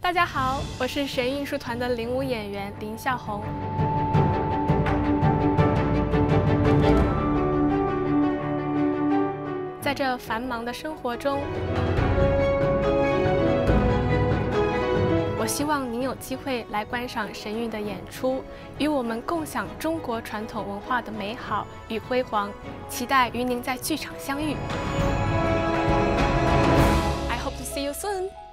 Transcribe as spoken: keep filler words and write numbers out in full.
大家好，我是神韵艺术团的领舞演员林笑红。在这繁忙的生活中，我希望您有机会来观赏神韵的演出，与我们共享中国传统文化的美好与辉煌。期待与您在剧场相遇。I hope to see you soon.